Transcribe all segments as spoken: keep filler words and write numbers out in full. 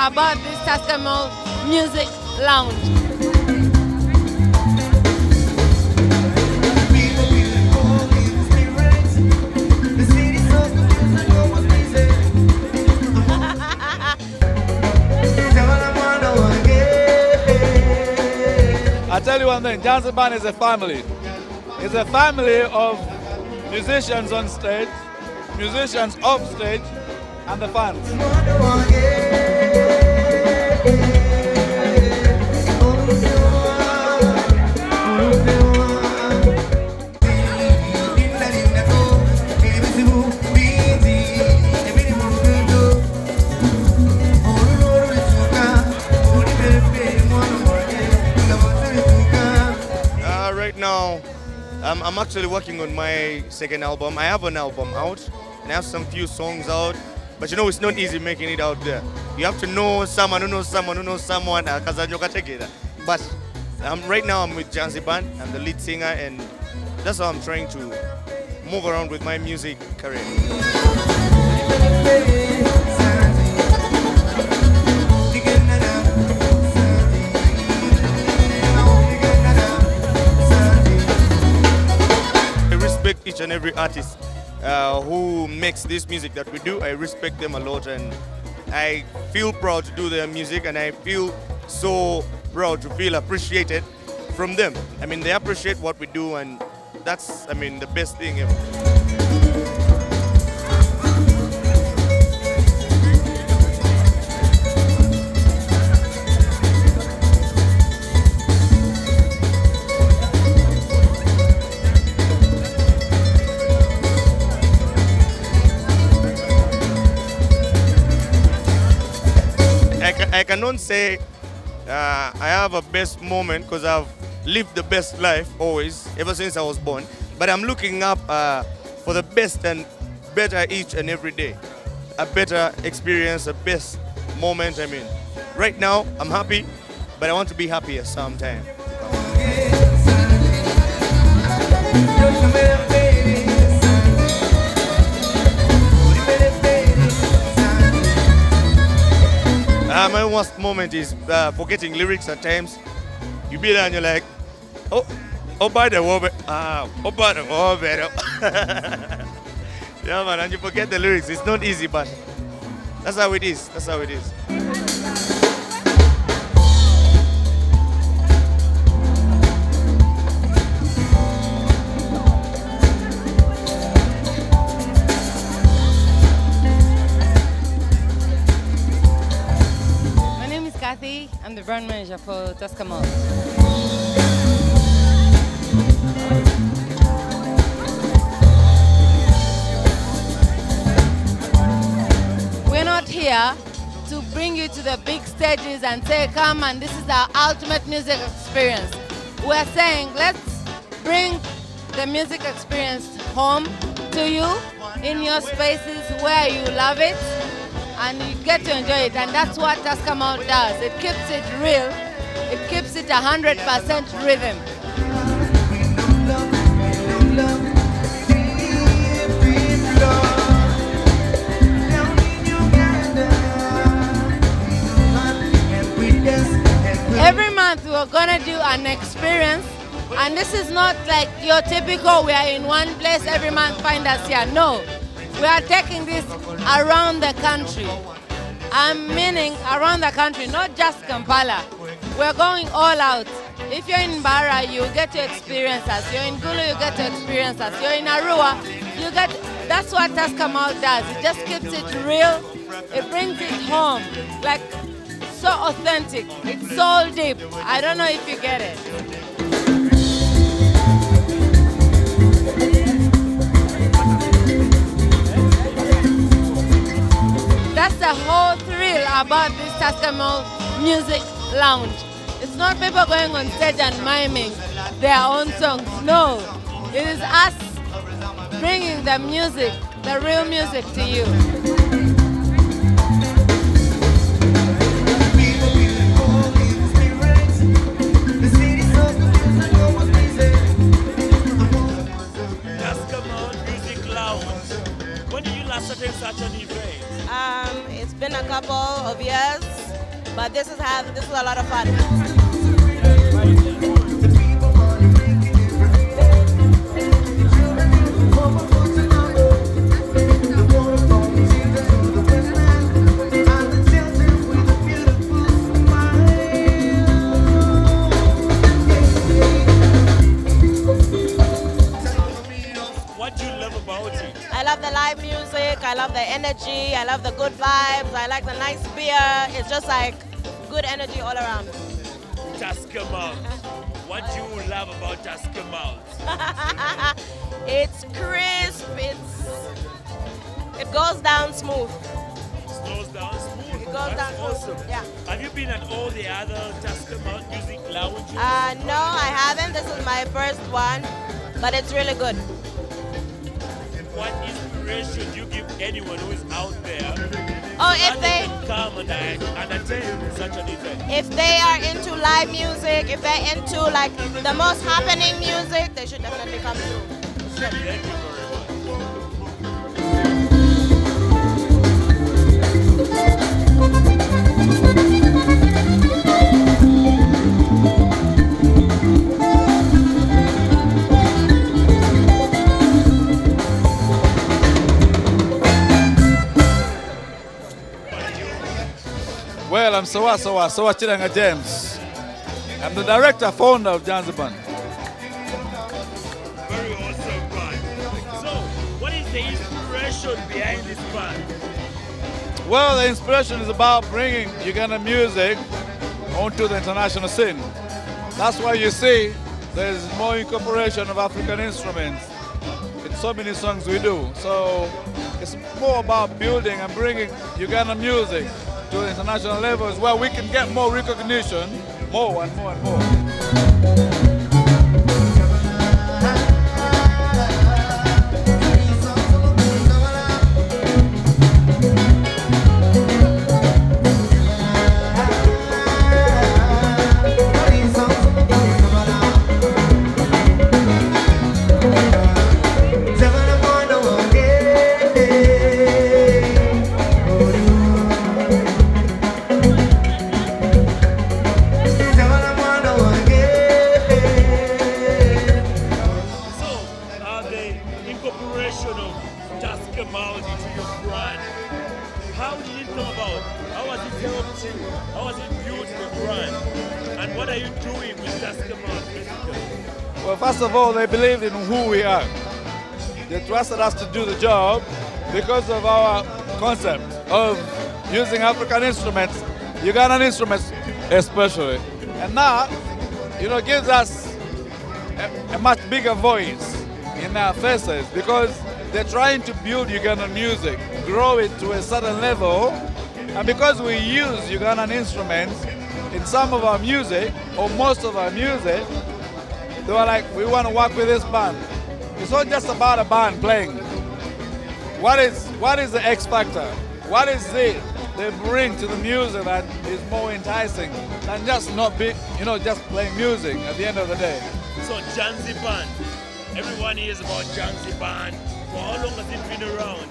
about this Tascamol Music Lounge. I tell you one thing, Janzi Band is a family. It's a family of musicians on stage, musicians off stage, and the fans. Uh, right now, um, I'm actually working on my second album. I have an album out, and I have some few songs out. But you know, it's not easy making it out there. You have to know someone who knows someone who knows someone. uh, But um, right now I'm with Janzi Band. I'm the lead singer, and that's how I'm trying to move around with my music career. I respect each and every artist Uh, who makes this music that we do. I respect them a lot, and I feel proud to do their music, and I feel so proud to feel appreciated from them. I mean, they appreciate what we do, and that's, I mean, the best thing ever. I cannot say uh, I have a best moment because I've lived the best life always, ever since I was born. But I'm looking up uh, for the best and better each and every day. A better experience, a best moment. I mean, right now I'm happy, but I want to be happier sometime. Uh, my worst moment is uh, forgetting lyrics at times. You be there and you're like, oh, oh, by the way, ah, oh, by the way, yeah, man, and you forget the lyrics. It's not easy, but that's how it is. That's how it is. I'm the brand manager for Tascamol. We're not here to bring you to the big stages and say, come and this is our ultimate music experience. We're saying, let's bring the music experience home to you in your spaces where you love it, and you get to enjoy it, and that's what Tascamol does. It keeps it real, it keeps it one hundred percent rhythm. Every month we're gonna do an experience, and this is not like your typical, we are in one place every month, find us here. No. We are taking this around the country. I'm meaning around the country, not just Kampala. We're going all out. If you're in Bara, you get to experience us. You're in Gulu, you get to experience us. You're in Arua, you get. That's what Tascamol does. It just keeps it real. It brings it home, like so authentic. It's so deep. I don't know if you get it. That's the whole thrill about this Tascamol Music Lounge. It's not people going on stage and miming their own songs. No, it is us bringing the music, the real music to you. Tascamol Music Lounge. When did you last attend such an event? Um, it's been a couple of years. but this is have this is a lot of fun. What do you love about it? I love the live music, I love the energy, I love the good vibes, I like the nice beer. It's just like good energy all around. Tusker Malt. What do you love about Tusker Malt? It's crisp, it's it goes down smooth. It goes down smooth. It goes That's down awesome. smooth. Yeah. Have you been at all the other Tusker Malt music lounges? Uh, no, I haven't. This is my first one, but it's really good. What inspiration do you give anyone who is out there? Oh, so if they can come and, and attend such an event? if they are into live music, if they're into like the most happening music, they should definitely come through. Thank you very much. Well, I'm Sawa Sawa, Sawa Chiranga James. I'm the director, founder of Janzi Band. Very awesome band. So, what is the inspiration behind this band? Well, the inspiration is about bringing Uganda music onto the international scene. That's why you see there's more incorporation of African instruments in so many songs we do. So it's more about building and bringing Uganda music to the international levels where we can get more recognition, more and more and more. How did it come about? How was it helped you? How was it built the brand? And what are you doing with Tusker Malt basically? Well, first of all, they believed in who we are. They trusted us to do the job because of our concept of using African instruments, Ugandan instruments especially. And that, you know, gives us a, a much bigger voice in our faces because they're trying to build Ugandan music, grow it to a certain level, and because we use Ugandan instruments in some of our music, or most of our music, they were like, we want to work with this band. It's not just about a band playing. What is, what is the X factor? What is it they bring to the music that is more enticing than just not be, you know, just playing music at the end of the day? So Janzi Band, everyone hears about Janzi Band. For how long has it been around?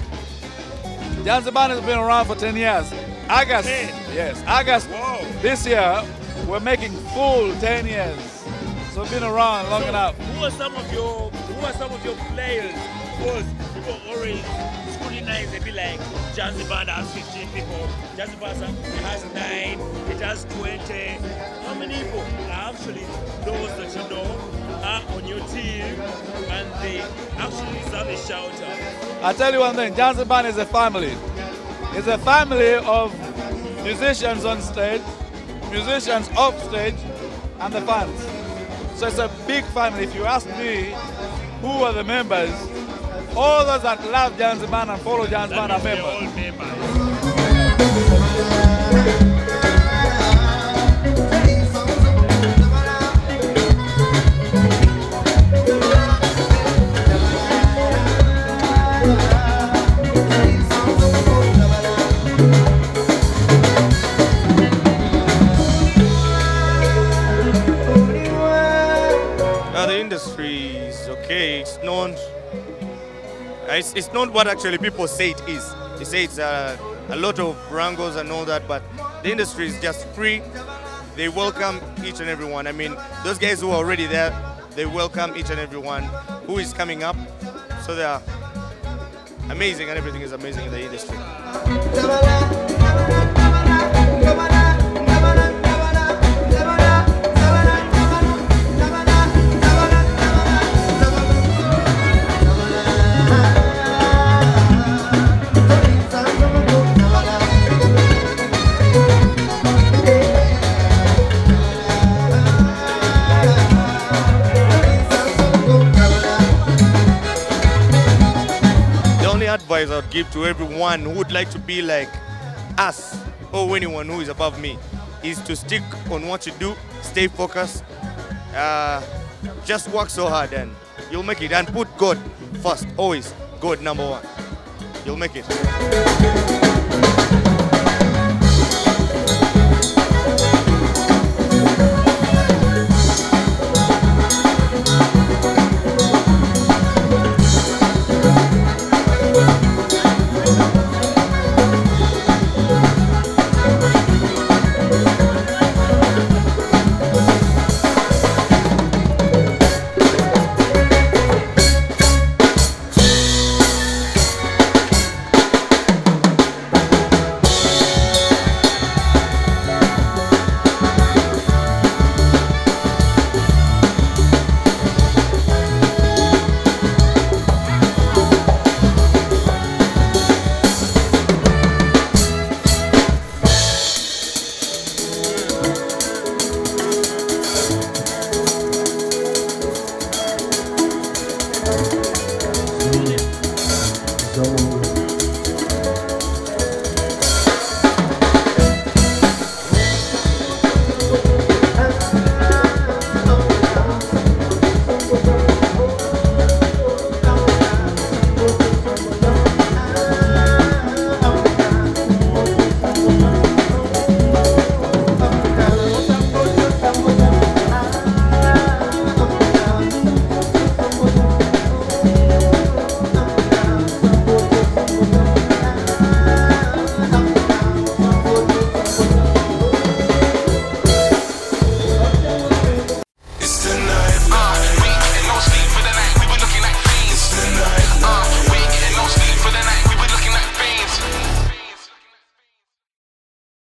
Janzi Band has been around for ten years. August, ten? yes, August Wow. this year, we're making full ten years. So we've been around long so enough. Who are some of your Who are some of your players? Because people always scrutinize. They be like, Janzi Band has fifteen people. Janzi Band has nine. It has twenty. How many people are actually those that you know are on your team and they actually deserve a shout out? I'll tell you one thing, Janzi Band is a family. It's a family of musicians on stage, musicians off stage, and the fans. So it's a big family. If you ask me who are the members, all those that love Janzi Band and follow Janzi Band are They're all members. members. Now the industry is okay. It's not. It's, it's not what actually people say it is. They say it's uh, a lot of wrangles and all that, but the industry is just free. They welcome each and every one. I mean, those guys who are already there, they welcome each and every one who is coming up. So they are amazing, and everything is amazing in the industry. Advice I would give to everyone who would like to be like us or anyone who is above me is to stick on what you do, stay focused, uh, just work so hard and you'll make it, and put God first, always God number one. You'll make it.